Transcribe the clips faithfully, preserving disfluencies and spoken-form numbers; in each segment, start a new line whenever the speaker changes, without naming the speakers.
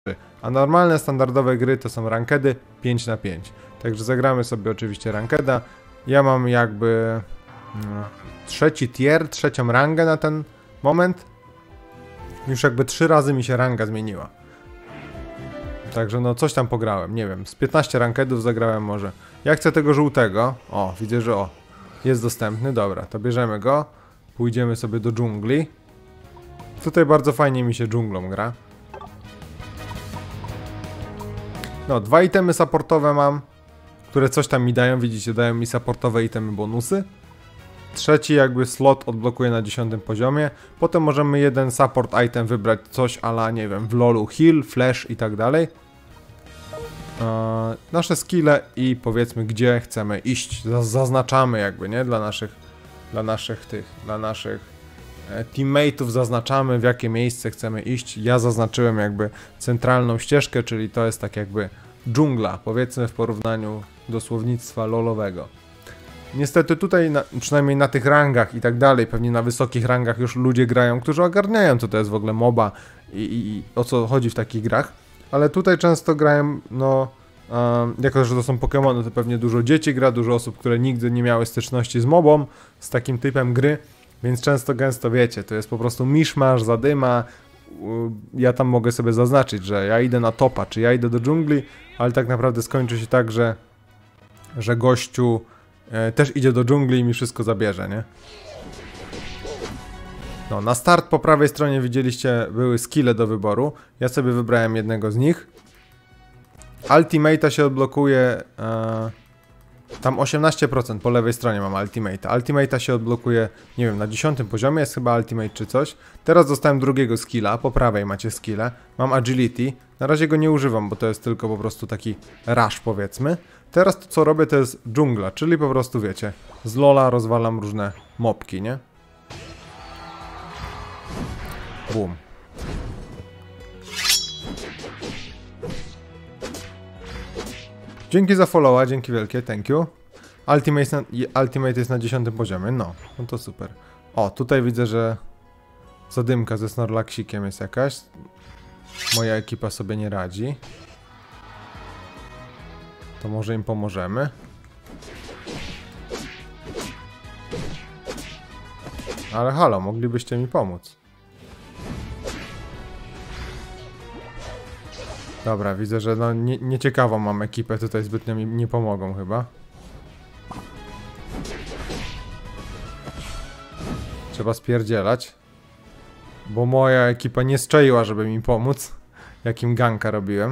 A normalne, standardowe gry to są rankedy pięć na pięć. Także zagramy sobie oczywiście rankeda. Ja mam jakby no, trzeci tier, trzecią rangę na ten moment. Już jakby trzy razy mi się ranga zmieniła. Także no coś tam pograłem, nie wiem, z piętnaście rankedów zagrałem może. Ja chcę tego żółtego. O, widzę, że o, jest dostępny, dobra, to bierzemy go. Pójdziemy sobie do dżungli. Tutaj bardzo fajnie mi się dżunglą gra. No, dwa itemy supportowe mam, które coś tam mi dają, widzicie, dają mi supportowe itemy bonusy. Trzeci jakby slot odblokuje na dziesiątym poziomie. Potem możemy jeden support item wybrać, coś ala, nie wiem, w lolu heal, flash i tak dalej. Eee, nasze skille i powiedzmy gdzie chcemy iść. Zaznaczamy jakby, nie? Dla naszych, dla naszych tych, dla naszych e, teammateów zaznaczamy w jakie miejsce chcemy iść. Ja zaznaczyłem jakby centralną ścieżkę, czyli to jest tak jakby dżungla, powiedzmy w porównaniu do słownictwa lolowego. Niestety tutaj, na, przynajmniej na tych rangach i tak dalej, pewnie na wysokich rangach już ludzie grają, którzy ogarniają, co to jest w ogóle moba i, i, i o co chodzi w takich grach. Ale tutaj często grają, no, um, jako że to są Pokémony, to pewnie dużo dzieci gra, dużo osób, które nigdy nie miały styczności z mobą, z takim typem gry, więc często gęsto wiecie, to jest po prostu miszmasz, zadyma. Ja tam mogę sobie zaznaczyć, że ja idę na topa, czy ja idę do dżungli, ale tak naprawdę skończy się tak, że, że gościu e, też idzie do dżungli i mi wszystko zabierze, nie? No, na start po prawej stronie widzieliście, były skille do wyboru. Ja sobie wybrałem jednego z nich. Ultimate'a się odblokuje... E, tam osiemnaście procent po lewej stronie mam Ultimate'a. Ultimate'a się odblokuje, nie wiem, na dziesiątym poziomie jest chyba Ultimate czy coś. Teraz dostałem drugiego skilla, po prawej macie skille. Mam Agility. Na razie go nie używam, bo to jest tylko po prostu taki rush, powiedzmy. Teraz to, co robię, to jest dżungla, czyli po prostu, wiecie, z lola rozwalam różne mopki, nie? Boom. Dzięki za followa, dzięki wielkie, thank you. Ultimate jest, na, Ultimate jest na dziesiątym poziomie, no, no to super. O, tutaj widzę, że zadymka ze Snorlaxikiem jest jakaś. Moja ekipa sobie nie radzi. To może im pomożemy. Ale halo, moglibyście mi pomóc. Dobra, widzę, że no nie, nieciekawą mam ekipę, tutaj zbytnio mi nie pomogą chyba. Trzeba spierdzielać. Bo moja ekipa nie strzeliła, żeby mi pomóc. Jakim ganka robiłem.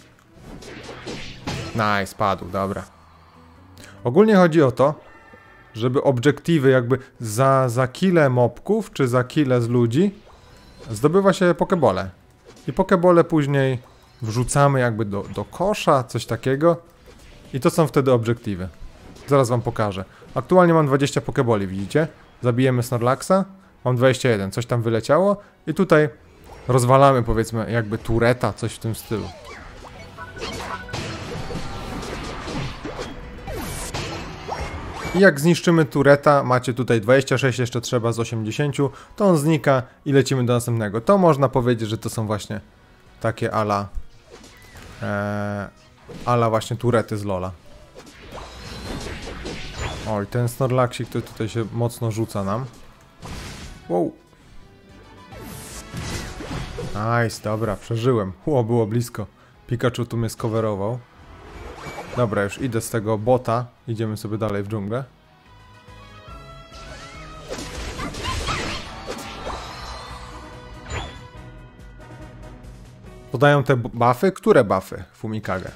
Nice, padł, dobra. Ogólnie chodzi o to, żeby obiektywy jakby za, za kile mobków, czy za kile z ludzi zdobywa się pokebole. I pokebole później wrzucamy jakby do, do kosza, coś takiego. I to są wtedy obiektywy. Zaraz wam pokażę. Aktualnie mam dwadzieścia pokeboli, widzicie? Zabijemy Snorlaxa. Mam dwadzieścia jeden, coś tam wyleciało. I tutaj rozwalamy, powiedzmy, jakby tureta, coś w tym stylu. I jak zniszczymy tureta, macie tutaj dwadzieścia sześć, jeszcze trzeba z osiemdziesięciu, to on znika i lecimy do następnego. To można powiedzieć, że to są właśnie takie ala e, ala właśnie turety z lola. Oj, ten Snorlaxik to tutaj się mocno rzuca nam. Wow. Nice, dobra, przeżyłem. Ło, było blisko. Pikachu tu mnie skowerował. Dobra, już idę z tego bota. Idziemy sobie dalej w dżunglę. Podają te buffy? Które buffy? Fumikage.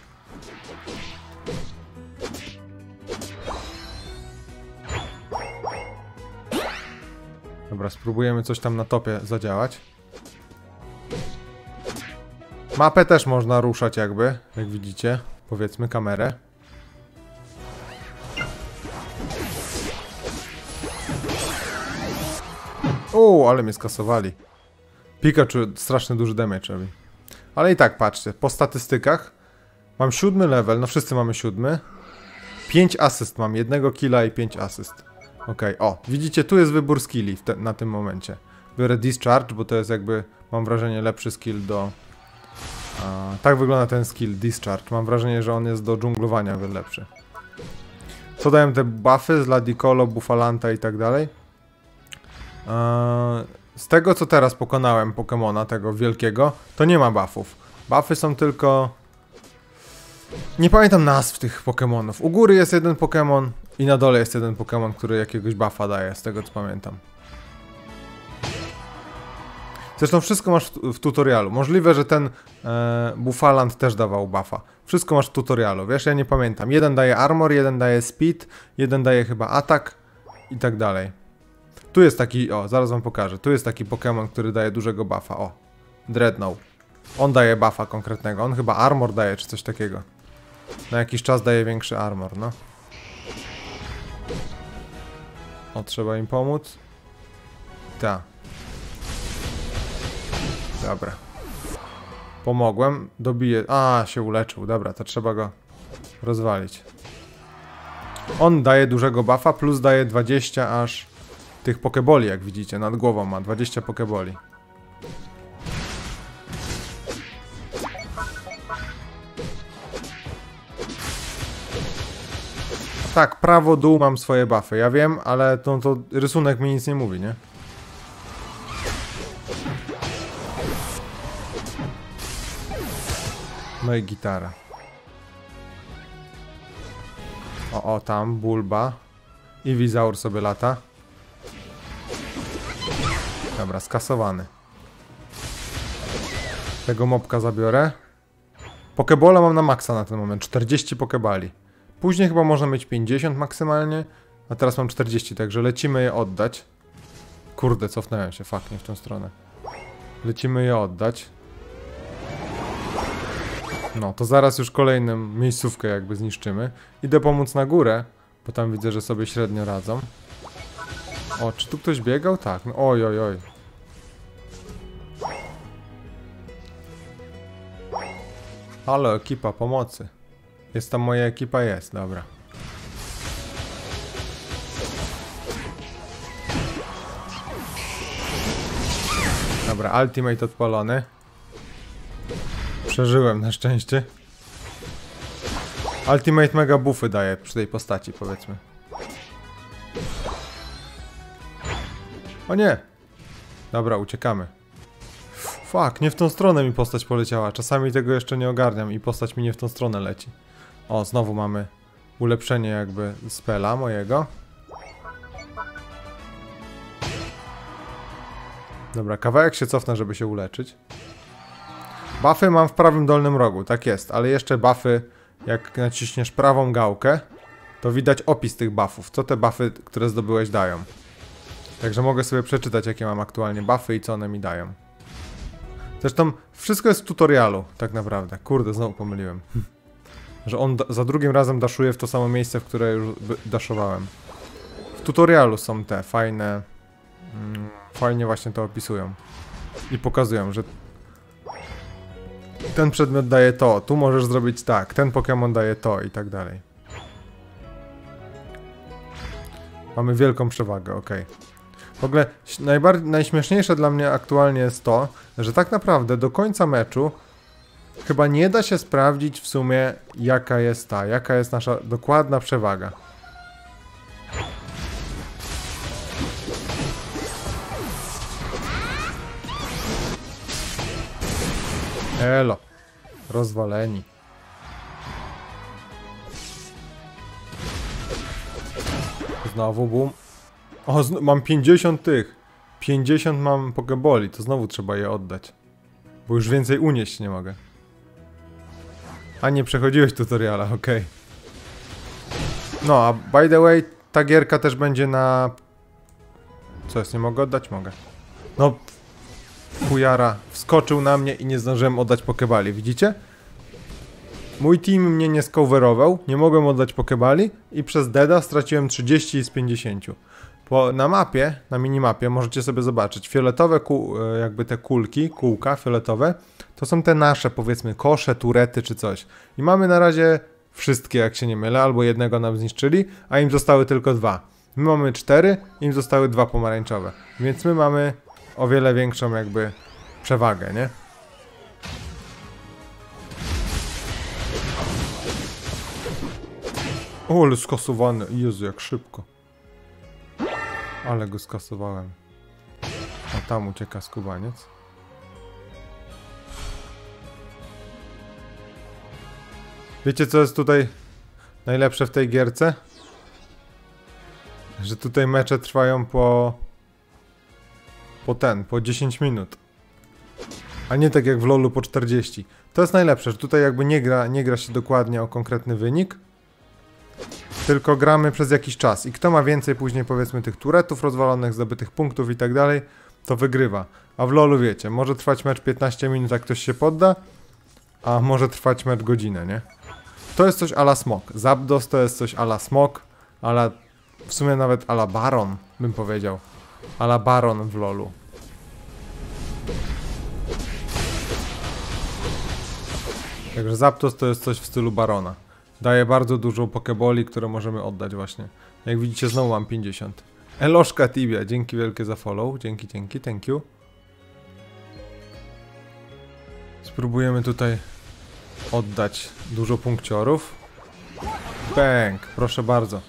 Dobra, spróbujemy coś tam na topie zadziałać. Mapę też można ruszać jakby, jak widzicie. Powiedzmy kamerę. Uuu, ale mnie skasowali. Pikachu strasznie duży damage robi. Ale i tak patrzcie, po statystykach mam siódmy level, no wszyscy mamy siódmy. pięć asyst mam, jednego killa i pięć asyst. Okej, okay. O, widzicie, tu jest wybór skilli w te, na tym momencie. Biorę Discharge, bo to jest jakby, mam wrażenie, lepszy skill do, A, tak wygląda ten skill, Discharge. Mam wrażenie, że on jest do dżunglowania o wiele lepszy. Co dają te buffy z Ladicolo, Bufalanta i tak dalej? Z tego, co teraz pokonałem Pokemona, tego wielkiego, to nie ma buffów. Buffy są tylko... Nie pamiętam nazw tych Pokemonów. U góry jest jeden Pokemon i na dole jest jeden Pokemon, który jakiegoś buffa daje, z tego co pamiętam. Zresztą wszystko masz w, w tutorialu. Możliwe, że ten e, Bufalant też dawał buffa. Wszystko masz w tutorialu, wiesz, ja nie pamiętam. Jeden daje armor, jeden daje speed, jeden daje chyba atak i tak dalej. Tu jest taki, o, zaraz wam pokażę. Tu jest taki Pokemon, który daje dużego buffa, o. Dreadnought. On daje buffa konkretnego, on chyba armor daje, czy coś takiego. Na jakiś czas daje większy armor, no. O, trzeba im pomóc. Ta. Dobra. Pomogłem, dobiję... A, się uleczył, dobra, to trzeba go rozwalić. On daje dużego buffa, plus daje dwadzieścia aż tych pokeboli, jak widzicie, nad głową ma dwadzieścia pokeboli. Tak, prawo, dół mam swoje buffy, ja wiem, ale to, to rysunek mi nic nie mówi, nie? No i gitara. O, o, tam, Bulba. I Wizaur sobie lata. Dobra, skasowany. Tego mopka zabiorę. Pokebola mam na maksa na ten moment, czterdzieści pokebali. Później chyba można mieć pięćdziesiąt maksymalnie, a teraz mam czterdzieści, także lecimy je oddać. Kurde, cofnąłem się, fuck, nie w tą stronę. Lecimy je oddać. No, to zaraz już kolejną miejscówkę jakby zniszczymy. Idę pomóc na górę, bo tam widzę, że sobie średnio radzą. O, czy tu ktoś biegał? Tak, no oj, oj, oj. Halo, ekipa pomocy. Jest tam moja ekipa? Jest, dobra. Dobra, ultimate odpalony. Przeżyłem na szczęście. Ultimate mega buffy daje przy tej postaci, powiedzmy. O nie! Dobra, uciekamy. Fuck, nie w tą stronę mi postać poleciała. Czasami tego jeszcze nie ogarniam i postać mi nie w tą stronę leci. O, znowu mamy ulepszenie jakby spela mojego. Dobra, kawałek się cofnę, żeby się uleczyć. Buffy mam w prawym dolnym rogu, tak jest, ale jeszcze buffy, jak naciśniesz prawą gałkę, to widać opis tych buffów, co te buffy, które zdobyłeś, dają. Także mogę sobie przeczytać, jakie mam aktualnie buffy i co one mi dają. Zresztą wszystko jest w tutorialu, tak naprawdę. Kurde, znowu pomyliłem. Że on za drugim razem daszuje w to samo miejsce, w które już daszowałem. W tutorialu są te fajne... Mm, fajnie właśnie to opisują. I pokazują, że ten przedmiot daje to, tu możesz zrobić tak, ten Pokémon daje to i tak dalej. Mamy wielką przewagę, ok. W ogóle najbardziej, najśmieszniejsze dla mnie aktualnie jest to, że tak naprawdę do końca meczu chyba nie da się sprawdzić w sumie, jaka jest ta, jaka jest nasza dokładna przewaga. Elo. Rozwaleni. Znowu boom. O, zn mam pięćdziesiąt tych. pięćdziesiąt mam pokeboli, to znowu trzeba je oddać. Bo już więcej unieść nie mogę. A nie przechodziłeś tutoriala, okej. Okay. No, a by the way, ta gierka też będzie na... Co jest, nie mogę oddać? Mogę. No... Chujara wskoczył na mnie i nie zdążyłem oddać pokebali, widzicie? Mój team mnie nie skowerował, nie mogłem oddać pokebali i przez deda straciłem trzydzieści z pięćdziesięciu. Po, na mapie, na minimapie możecie sobie zobaczyć, fioletowe ku, jakby te kulki, kółka fioletowe, to są te nasze, powiedzmy, kosze, turety czy coś. I mamy na razie wszystkie, jak się nie mylę, albo jednego nam zniszczyli, a im zostały tylko dwa. My mamy cztery, im zostały dwa pomarańczowe. Więc my mamy o wiele większą jakby przewagę, nie? O, ale skasowany. Jezu, jak szybko. Ale go skasowałem. A tam ucieka skubaniec. Wiecie, co jest tutaj najlepsze w tej gierce? Że tutaj mecze trwają po... Po ten, po dziesięć minut. A nie tak jak w lolu po czterdzieści. To jest najlepsze, że tutaj jakby nie gra, nie gra się dokładnie o konkretny wynik. Tylko gramy przez jakiś czas. I kto ma więcej później, powiedzmy, tych turetów rozwalonych, zdobytych punktów i tak dalej, to wygrywa. A w lolu wiecie, może trwać mecz piętnaście minut, jak ktoś się podda, a może trwać mecz godzinę, nie? To jest coś a la Smok. Zapdos to jest coś a la Smok, a la... w sumie nawet a la Baron, bym powiedział. A la Baron w lolu. Także Zapdos to jest coś w stylu Barona. Daje bardzo dużo pokeboli, które możemy oddać właśnie. Jak widzicie, znowu mam pięćdziesiąt. Eloszka Tibia, dzięki wielkie za follow. Dzięki, dzięki, thank you. Spróbujemy tutaj oddać dużo punkciorów. Bang, proszę bardzo.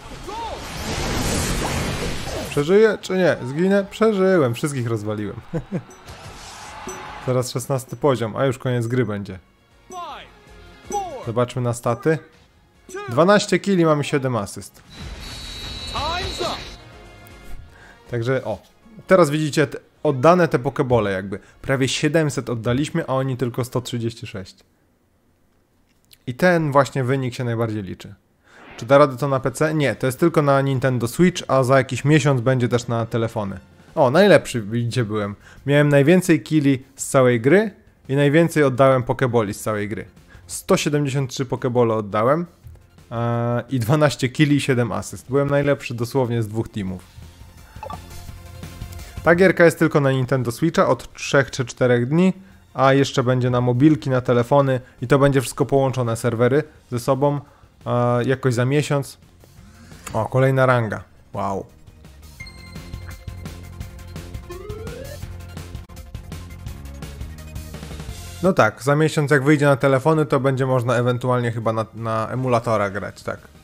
Przeżyję czy nie? Zginę? Przeżyłem, wszystkich rozwaliłem. Teraz szesnasty poziom, a już koniec gry będzie. Zobaczmy na staty. dwanaście killi, mamy siedem asyst. Także o, teraz widzicie te, oddane te pokebole jakby. Prawie siedemset oddaliśmy, a oni tylko sto trzydzieści sześć. I ten właśnie wynik się najbardziej liczy. Czy da radę to na P C? Nie, to jest tylko na Nintendo Switch, a za jakiś miesiąc będzie też na telefony. O, najlepszy, widzicie, byłem. Miałem najwięcej killi z całej gry i najwięcej oddałem pokeboli z całej gry. sto siedemdziesiąt trzy pokebole oddałem yy, i dwanaście killi i siedem asyst. Byłem najlepszy dosłownie z dwóch teamów. Ta gierka jest tylko na Nintendo Switcha od trzech czy czterech dni, a jeszcze będzie na mobilki, na telefony i to będzie wszystko połączone serwery ze sobą yy, jakoś za miesiąc. O, kolejna ranga. Wow. No tak, za miesiąc jak wyjdzie na telefony, to będzie można ewentualnie chyba na, na emulatora grać, tak.